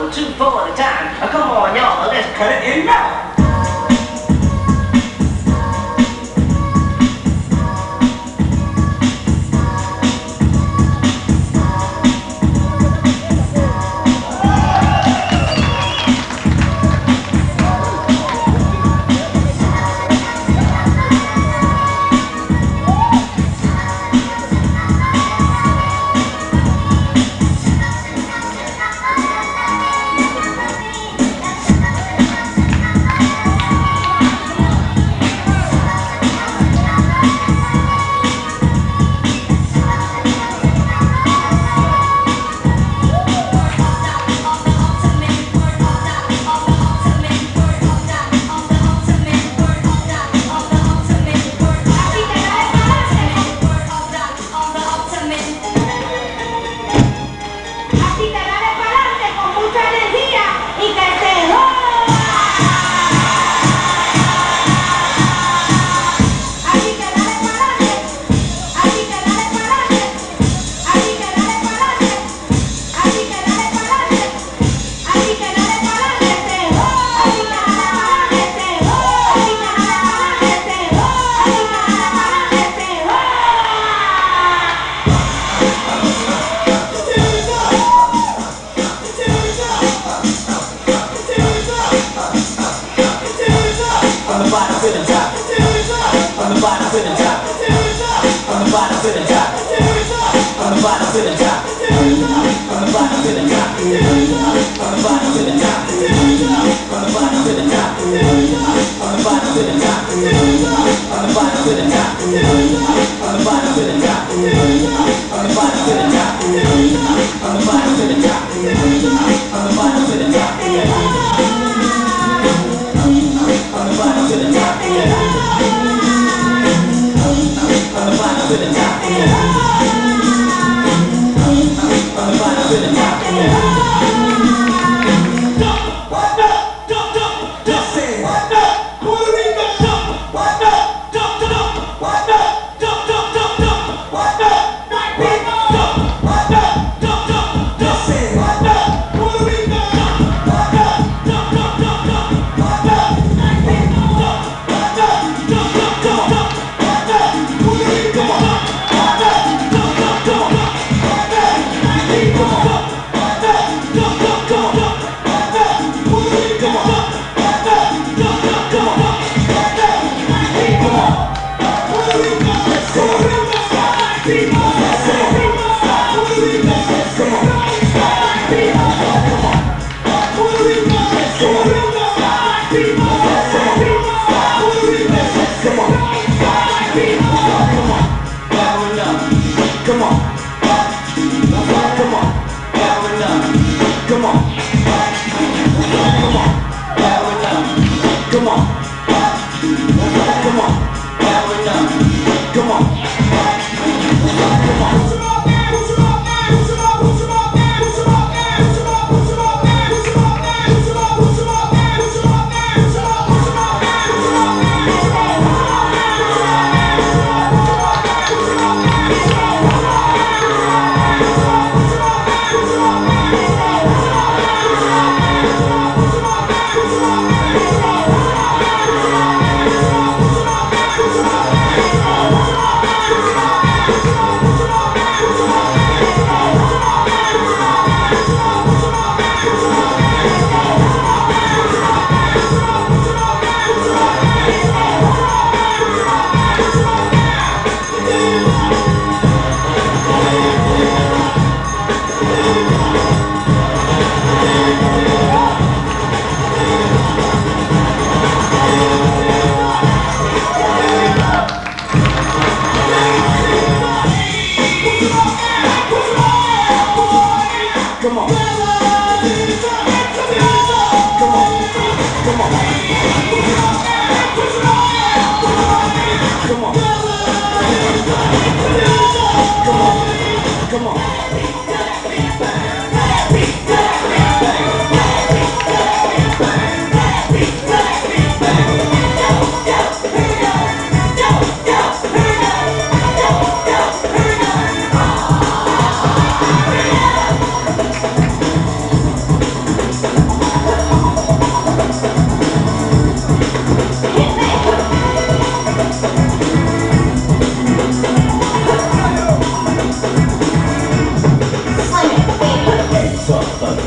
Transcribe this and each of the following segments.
2, 4 at a time. Come on, y'all, let's cut it in now.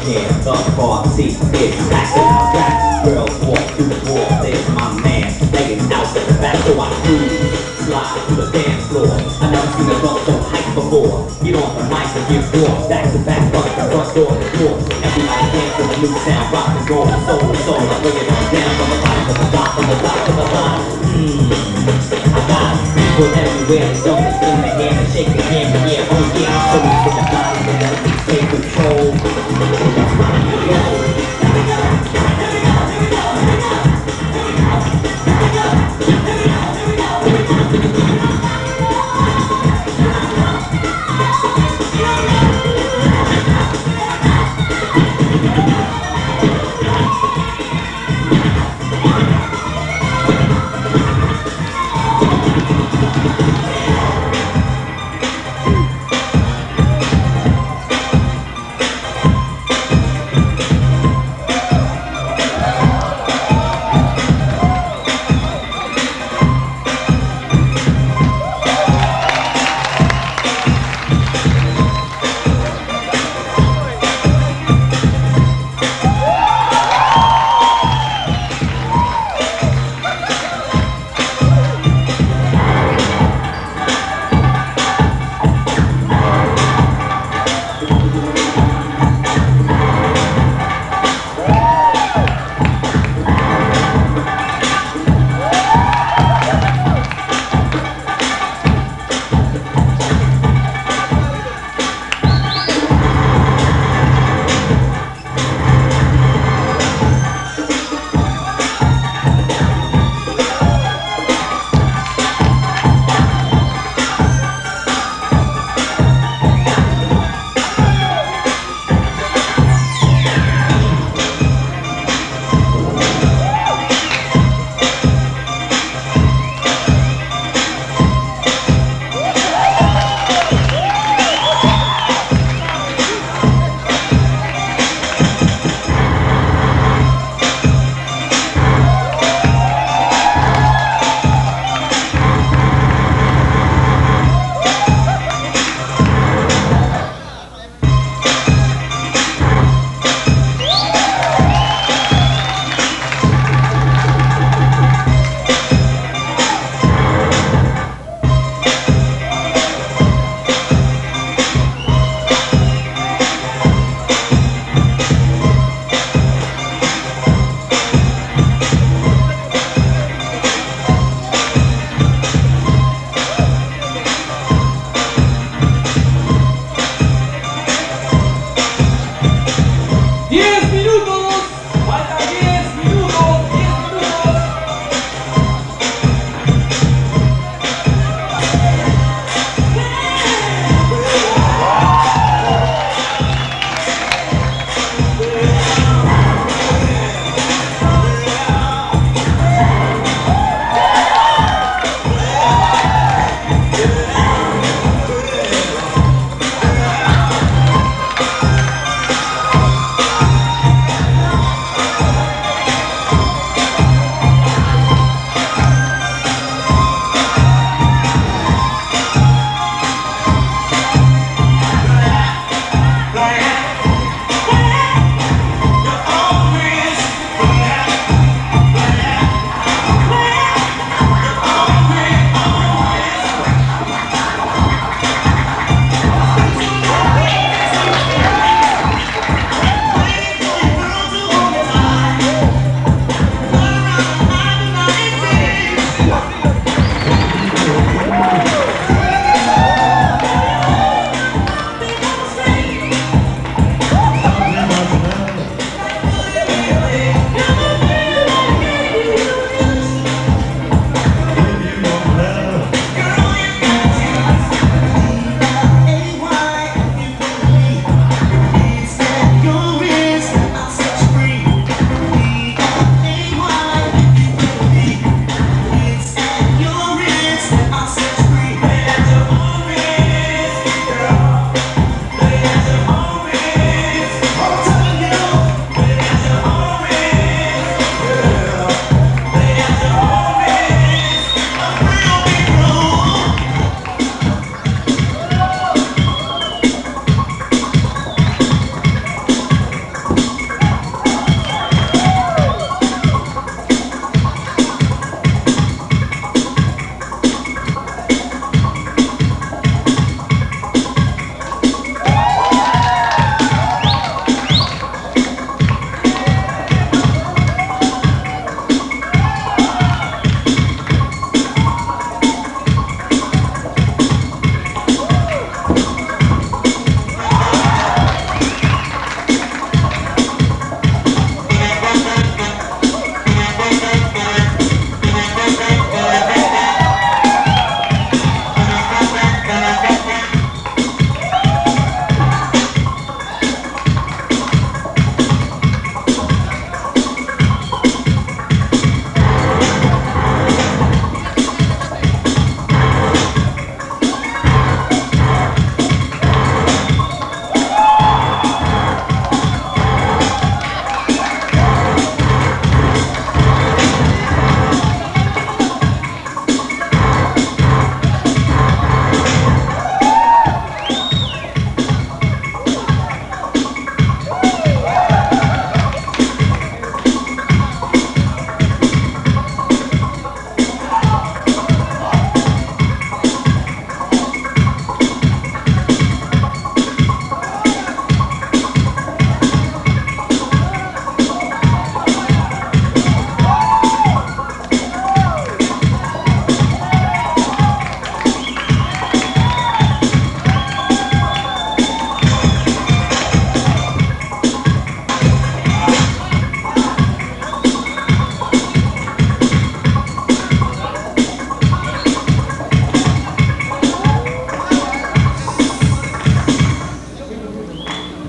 hands up, party, it's packed in my back. Girls walk through the door, there's my man laying out at the back, so I cruise, slide to the dance floor. I never seen a girl so hyped before. Get on the mic and get warm, back to back, up the front door to door. Everybody dance to the new sound, rock and roll, soul to soul. I bring it on down from the bottom to the top, from the top to the bottom. I got people everywhere, they don't they in the hand and shake the hand, yeah, oh yeah, I'm so with the body down, take control.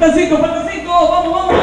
faltan 5, vamos, vamos.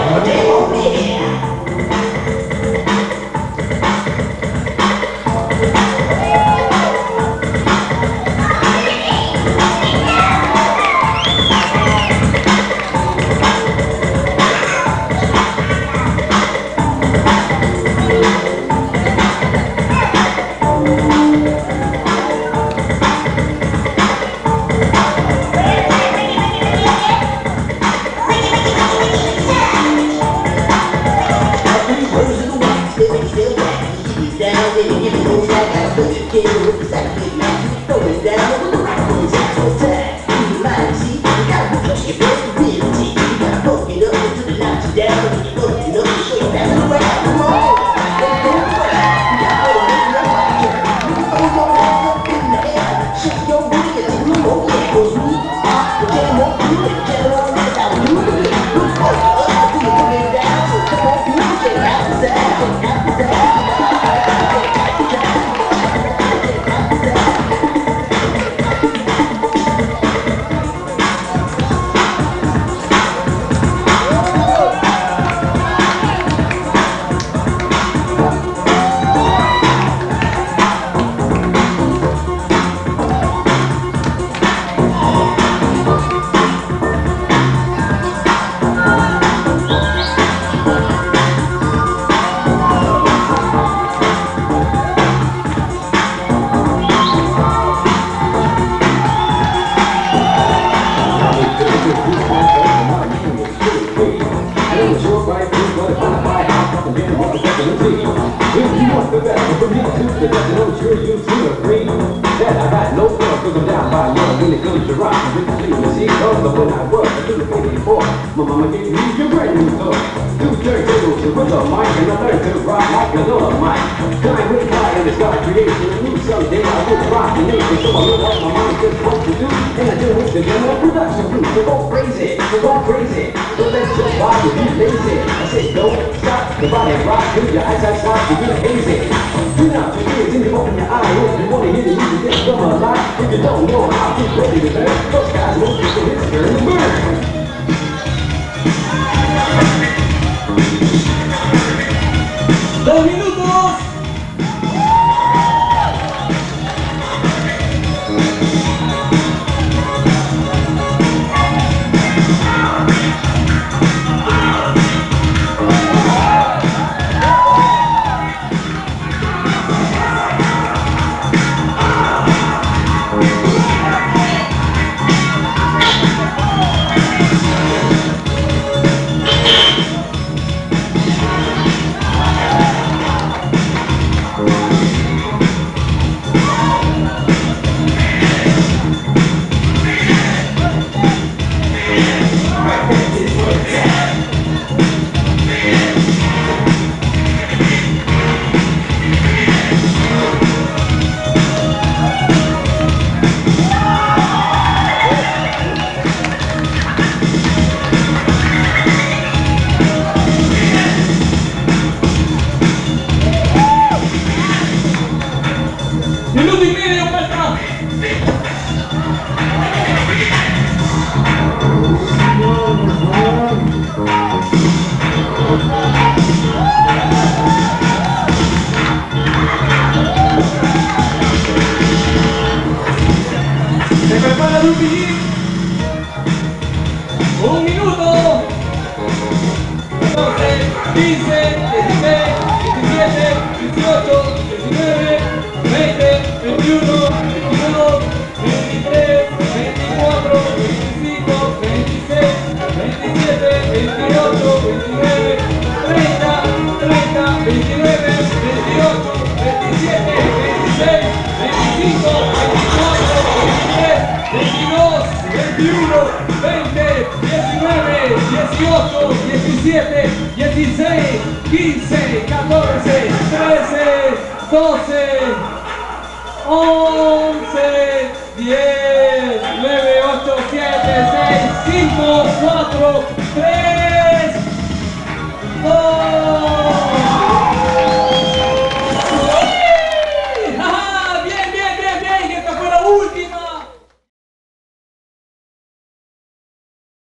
My mama gave me a brand new toy. 2 turntables with a mic, and I learned to rock like another mic. Time went by and I started creating a new someday I would rock the nation. So I looked at my mind just what to do, and I did with the demo production group. So go crazy, so let's just ride and be lazy. I said don't stop, the body rock till your eyesight starts to get hazy. Do not forget till you open your eye. If you want to hear the music, just come alive. If you don't know how to ready to learn, those guys won't get to his turn to burn. 2 minutos. Minuto y medio falta. Se prepara el Lupi. 1 minuto. 14, 15, 16, 17, 18, 19, 20, 21, 22, 23, 24, 25, 26, 27, 28, 29, 30, 30, 29, 28, 27, 26, 25, 24, 23, 22, 21, 20, 19, 18, 17, 16, 15, 14, 13, 12, 11, 10, 9, 8, 7, 6, 5, 4,